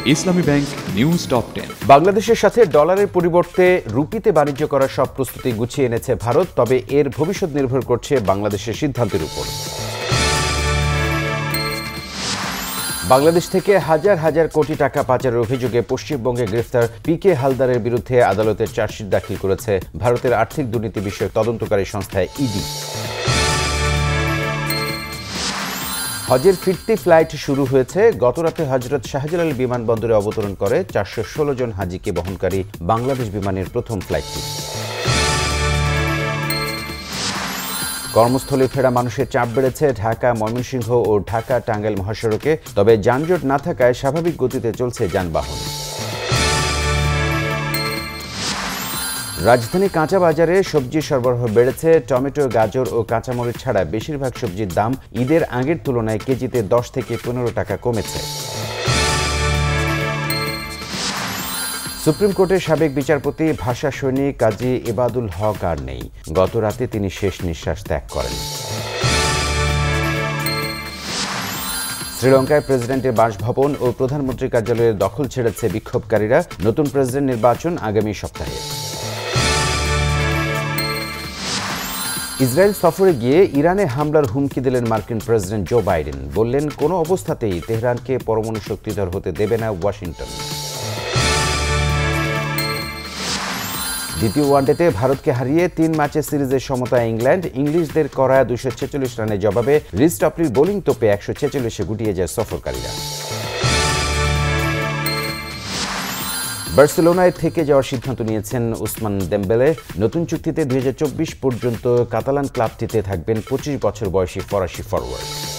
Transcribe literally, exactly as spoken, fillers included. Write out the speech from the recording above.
ইসলামী bank news top ten. বাংলাদেশের সাথে ডলারের পরিবর্তে রুপিতে বাণিজ্য করার সব প্রস্তুতি গুছিয়ে এনেছে ভারত, তবে এর ভবিষ্যৎ নির্ভর করছে বাংলাদেশের সিদ্ধান্তের উপর। বাংলাদেশ থেকে হাজার হাজার কোটি টাকা পাচারের অভিযোগে পশ্চিমবঙ্গে গ্রেফতার পি কে হালদারের বিরুদ্ধে আদালতে চার্জশিট দাখিল করেছে ভারতের আর্থিক দুর্নীতি বিষয়ক তদন্তকারী সংস্থা ইডি। হজের ফিরতি ফ্লাইট শুরু হয়েছে। গতরাতে হজরত শাহজালাল বিমানবন্দরে অবতরণ করে চারশো ষোলো জন হাজিকে বহনকারী বাংলাদেশ বিমানের প্রথম ফ্লাইটটি। কর্মস্থলে ফেরা মানুষের চাপ বেড়েছে ঢাকা ময়মনসিংহ ও ঢাকা টাঙ্গাইল মহাসড়কে, তবে যানজট না থাকায় স্বাভাবিক গতিতে চলছে যানবাহন। রাজধানী কাঁচা বাজারে সবজির সরবরাহ বেড়েছে। টমেটো, গাজর ও কাঁচামরিচ ছাড়া বেশিরভাগ সবজির দাম ঈদের আগের তুলনায় কেজিতে দশ থেকে পনেরো টাকা কমেছে। সুপ্রিম কোর্টের সাবেক বিচারপতি ভাষা সৈনিক কাজী ইবাদুল হক আর নেই। গত রাতে তিনি শেষ নিঃশ্বাস ত্যাগ করেন। শ্রীলঙ্কায় প্রেসিডেন্টের বাসভবন ও প্রধানমন্ত্রীর কার্যালয়ের দখল ছেড়েছে বিক্ষোভকারীরা। নতুন প্রেসিডেন্ট নির্বাচন আগামী সপ্তাহে। ইসরায়েল সফরে গিয়ে ইরানে হামলার হুমকি দিলেন মার্কিন প্রেসিডেন্ট জো বাইডেন। বললেন, কোনো অবস্থাতেই তেহরানকে পরমাণু শক্তিধর হতে দেবে না ওয়াশিংটন। দ্বিতীয় ওয়ানডেতে ভারতকে হারিয়ে তিন ম্যাচের সিরিজের সমতায় ইংল্যান্ড। ইংলিশদের করা দুশো ছেচল্লিশ রানের জবাবে রিস টপলির বোলিং তোপে একশো ছেচল্লিশে গুটিয়ে যায় সফরকারীরা। বার্সেলোনায় থেকে যাওয়ার সিদ্ধান্ত নিয়েছেন উসমান দেমবেলে। নতুন চুক্তিতে দুই হাজার চব্বিশ পর্যন্ত কাতালান ক্লাবটিতে থাকবেন পঁচিশ বছর বয়সী ফরাসি ফরওয়ার্ড।